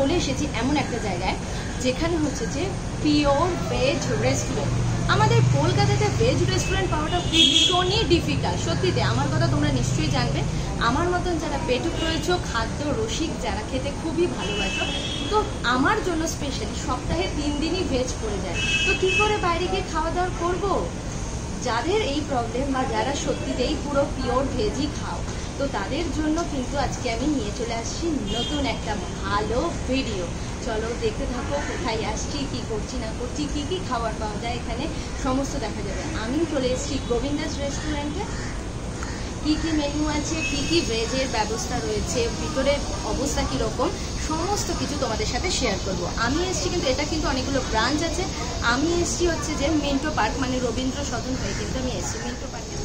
চলে এসেছি এমন একটা জায়গায় যেখানে হচ্ছে যে পিওর ভেজ রেস্টুরেন্ট। আমাদের কলকাতাতে ভেজ রেস্টুরেন্ট পাওয়াটা ভীষণই ডিফিকাল্ট। সত্যিতে আমার কথা তোমরা নিশ্চয়ই জানবে, আমার মতন যারা পেটুক রয়েছে, খাদ্য রসিক, যারা খেতে খুবই ভালোবাসো, তো আমার জন্য স্পেশালি সপ্তাহে 3 দিনই ভেজ পড়ে যায়। তো কী করে বাইরে গিয়ে খাওয়া দাওয়া করবো? যাদের এই প্রবলেম বা যারা সত্যিতেই পুরো পিওর ভেজই খাও, তো তাদের জন্য কিন্তু আজকে আমি নিয়ে চলে আসছি নতুন একটা ভালো ভিডিও। চলো দেখতে থাকো, কোথায় আসছি, কি করছি না করছি, কি কি খাবার পাওয়া যায় এখানে সমস্ত দেখা যাবে। আমি চলে এসেছি গোবিন্দাস রেস্টুরেন্টে। কি কি মেনু আছে, কি কি ভেজের ব্যবস্থা রয়েছে, ভিতরের অবস্থা কীরকম, সমস্ত কিছু তোমাদের সাথে শেয়ার করব। আমি এসেছি, কিন্তু এটা কিন্তু অনেকগুলো ব্রাঞ্চ আছে। আমি এসেছি হচ্ছে যে মিন্টো পার্ক, মানে রবীন্দ্র সদন হয়ে কিন্তু আমি এসেছি মিন্টো পার্কে।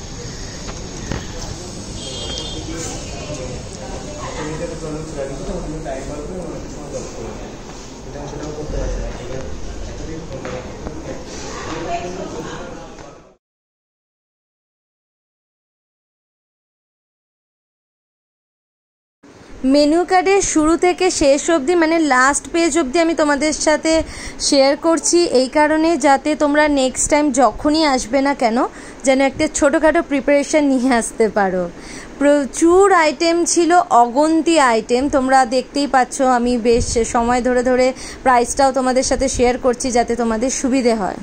মেনু কার্ডের শুরু থেকে শেষ অবধি, মানে লাস্ট পেজ অবধি আমি তোমাদের সাথে শেয়ার করছি, এই কারণে যাতে তোমরা নেক্সট টাইম যখনই আসবে না কেন যেন একটা ছোটোখাটো প্রিপারেশান নিয়ে আসতে পারো। প্রচুর আইটেম ছিল, অগন্তি আইটেম, তোমরা দেখতেই পাচ্ছ। আমি বেশ সময় ধরে ধরে প্রাইসটাও তোমাদের সাথে শেয়ার করছি যাতে তোমাদের সুবিধে হয়।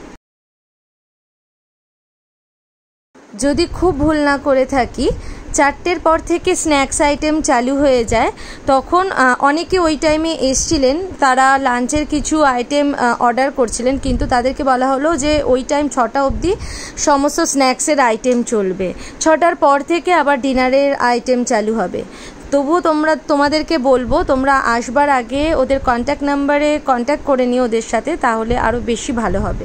যদি খুব ভুল না করে থাকি, 4টের পর থেকে স্ন্যাক্স আইটেম চালু হয়ে যায়। তখন অনেকে ওই টাইমে এসছিলেন, তারা লাঞ্চের কিছু আইটেম অর্ডার করছিলেন, কিন্তু তাদেরকে বলা হলো যে ওই টাইম 6টা অবধি সমস্ত স্ন্যাক্সের আইটেম চলবে, 6টার পর থেকে আবার ডিনারের আইটেম চালু হবে। তবুও তোমাদেরকে বলবো, তোমরা আসবার আগে ওদের কন্ট্যাক্ট নাম্বারে কন্ট্যাক্ট করে নিও ওদের সাথে, তাহলে আরও বেশি ভালো হবে।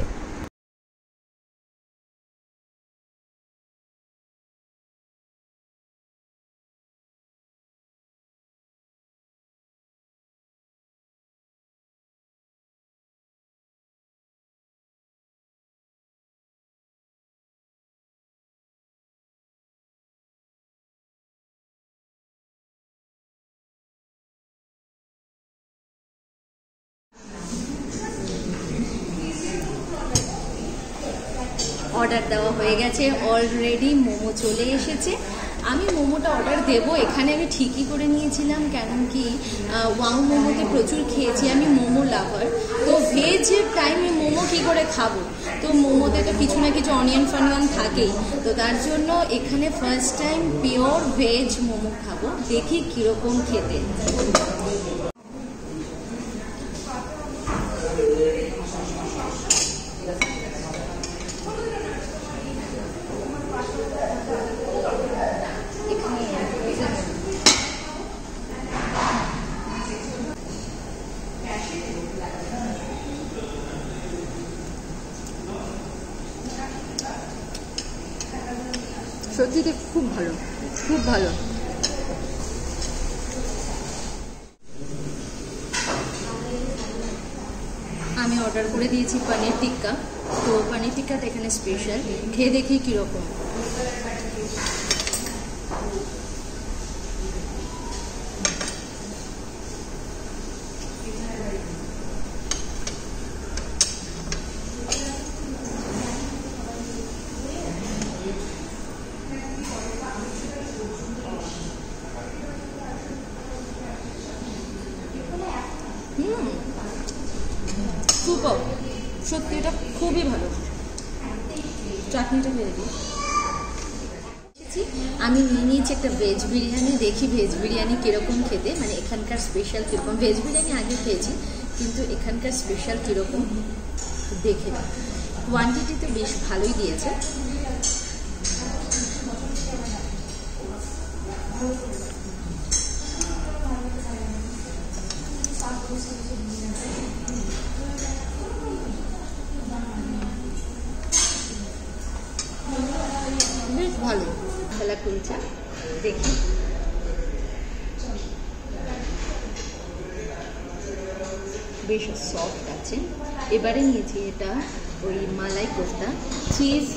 অর্ডার দেওয়া হয়ে গেছে অলরেডি, মোমো চলে এসেছে। আমি মোমোটা অর্ডার দেবো এখানে আমি ঠিকই করে নিয়েছিলাম, কেন কি ওয়াও মোমোতে প্রচুর খেয়েছি, আমি মোমো লাভার। তো ভেজের টাইমে মোমো কী করে খাবো, তো মোমোতে তো কিছু না কিছু অনিয়ন ফনিয়ন থাকেই, তো তার জন্য এখানে first time pure veg momo খাবো, দেখি কীরকম খেতে। সত্যিতে খুব ভালো, খুব ভালো। আমি অর্ডার করে দিয়েছি পনির টিক্কা, তো পনির টিক্কাটা এখানে স্পেশাল, খেয়ে দেখি কীরকম। সুপার, সত্যি এটা খুবই ভালো। চাটনিটা ফেলে দিই। আমি নিয়ে নিয়েছি একটা ভেজ বিরিয়ানি, দেখি ভেজ বিরিয়ানি কীরকম খেতে, মানে এখানকার স্পেশাল কীরকম। ভেজ বিরিয়ানি আগে খেয়েছি, কিন্তু এখানকার স্পেশাল কীরকম দেখে নিই। কোয়ান্টিটি তো বেশ ভালোই দিয়েছে। বেশ ভালো খেলা কুলচা, দেখি। বেশ সফট আছে। এবারে নিয়েছি এটা ওই মালাই কোফতা, চিজ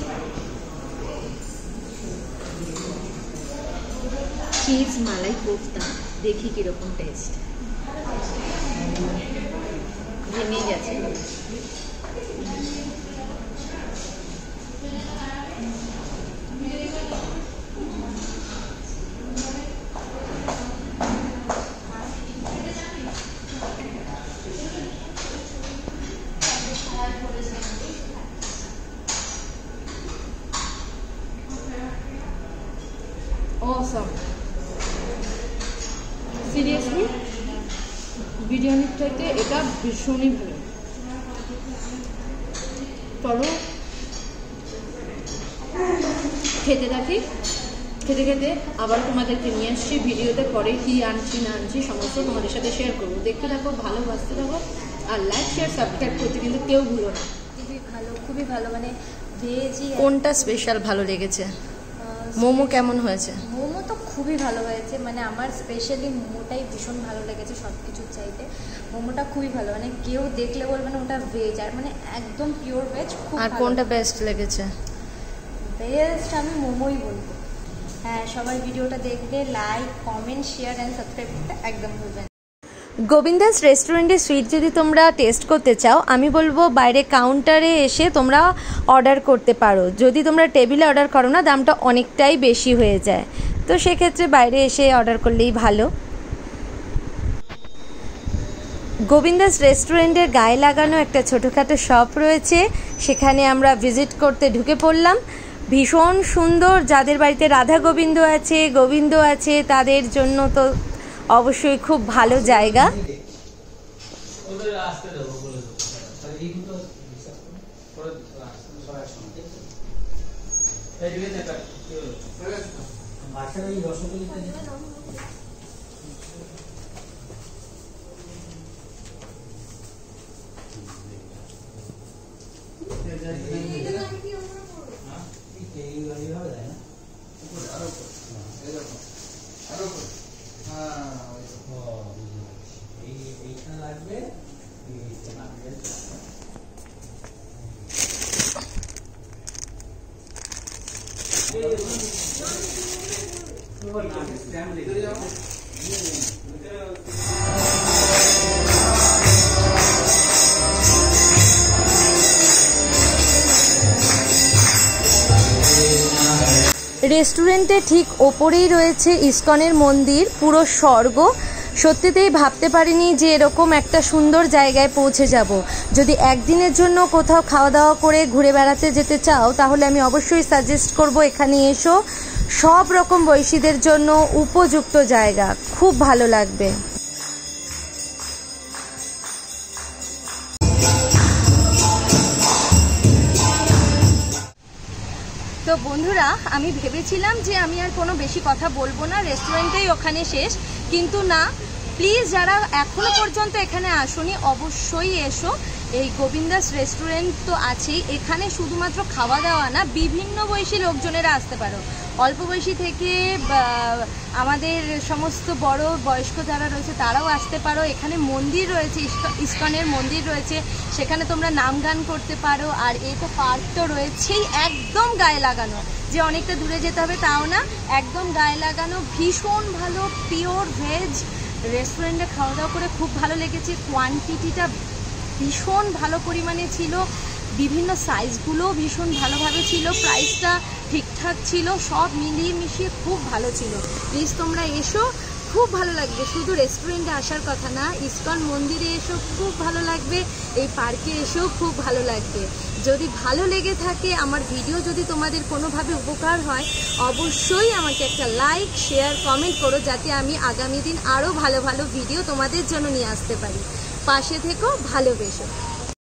মালাই কোফতা, দেখি কিরকম টেস্ট। জেনেই গেছে। Awesome. Seriously, বিরিয়ানির চাইতে এটা ভীষণই ভালো। চলো খেতে থাকি, খেতে খেতে আবার তোমাদেরকে নিয়ে আসছি ভিডিওতে, পরে কি আনছি না আনছি সমস্ত তোমাদের সাথে শেয়ার করবো। দেখতে থাকো, ভালোবাসতে থাকো, আর লাইক শেয়ার সাবস্ক্রাইব করতে কিন্তু কেউ ভুলো না। খুবই ভালো, খুবই ভালো। মানে ভেজই। কোনটা স্পেশাল ভালো লেগেছে? মোমো কেমন হয়েছে? মোমো তো খুবই ভালো হয়েছে, মানে আমার স্পেশালি মোমোটাই ভীষণ ভালো লেগেছে সব কিছুর চাইতে। মোমোটা খুবই ভালো, মানে কেউ দেখলে বলবে না ওটা ভেজ, আর মানে একদম পিওর ভেজ। আর কোনটা বেস্ট লেগেছে? বেস্ট আমি মোমোই বলবো। হ্যাঁ, সবাই ভিডিওটা দেখবে, like comment share and subscribe করতে একদম ভুলবেন। গোবিন্দাস রেস্টুরেন্টের সুইট যদি তোমরা টেস্ট করতে চাও, আমি বলবো বাইরে কাউন্টারে এসে তোমরা অর্ডার করতে পারো। যদি তোমরা টেবিলে অর্ডার করো না, দামটা অনেকটাই বেশি হয়ে যায়, তো সেক্ষেত্রে বাইরে এসে অর্ডার করলেই ভালো। গোবিন্দাস রেস্টুরেন্টের গায়ে লাগানো একটা ছোটোখাটো শপ রয়েছে, সেখানে আমরা ভিজিট করতে ঢুকে পড়লাম। ভীষণ সুন্দর। যাদের বাড়িতে রাধা গোবিন্দ আছে, গোবিন্দ আছে, তাদের জন্য তো অবশ্যই খুব ভালো জায়গা। রেস্টুরেন্টের ঠিক ওপরেই রয়েছে ইসকনের মন্দির, পুরো স্বর্গ। সত্যিতেই ভাবতে পারিনি যে এরকম একটা সুন্দর জায়গায় পৌঁছে যাব। যদি একদিনের জন্য কোথাও খাওয়া দাওয়া করে ঘুরে বেড়াতে যেতে চাও, তাহলে আমি অবশ্যই সাজেস্ট করব এখানে এসো। সব রকম বয়সীদের জন্য উপযুক্ত জায়গা, খুব ভালো লাগবে। তো বন্ধুরা, আমি ভেবেছিলাম যে আমি আর কোনো বেশি কথা বলবো না, রেস্টুরেন্টেই ওখানে শেষ, কিন্তু না। প্লিজ যারা এখনো পর্যন্ত এখানে আসোনি, অবশ্যই এসো। এই গোবিন্দাস রেস্টুরেন্ট তো আছেই, এখানে শুধুমাত্র খাওয়া দাওয়া না, বিভিন্ন বয়সী লোকজনেরা আসতে পারো। অল্প বয়সী থেকে আমাদের সমস্ত বড় বয়স্ক যারা রয়েছে তারাও আসতে পারো। এখানে মন্দির রয়েছে, ইসকনের মন্দির রয়েছে, সেখানে তোমরা নাম গান করতে পারো। আর এই তো পার্ক তো রয়েছেই, একদম গায়ে লাগানো, যে অনেকটা দূরে যেতে হবে তাও না, একদম গায়ে লাগানো। ভীষণ ভালো পিওর ভেজ রেস্টুরেন্টে খাওয়া দাওয়া করে খুব ভালো লেগেছে। কোয়ান্টিটিটা ভীষণ ভালো পরিমাণে ছিল, বিভিন্ন সাইজগুলোও ভীষণ ভালোভাবে ছিল, প্রাইসটা ঠিকঠাক ছিল, সব মিলিয়ে মিশিয়ে খুব ভালো ছিল। প্লিজ তোমরা এসো, খুব ভালো লাগবে। শুধু রেস্টুরেন্টে আসার কথা না, ইসকন মন্দিরে এসো, খুব ভালো লাগবে। এই পার্কে এসেও খুব ভালো লাগবে। যদি ভালো লেগে থাকে, আমার ভিডিও যদি তোমাদের কোনোভাবে উপকার হয়, অবশ্যই আমাকে একটা লাইক শেয়ার কমেন্ট করো, যাতে আমি আগামী দিন আরও ভালো ভালো ভিডিও তোমাদের জন্য নিয়ে আসতে পারি। পাশে থেকো, ভালোবেসো।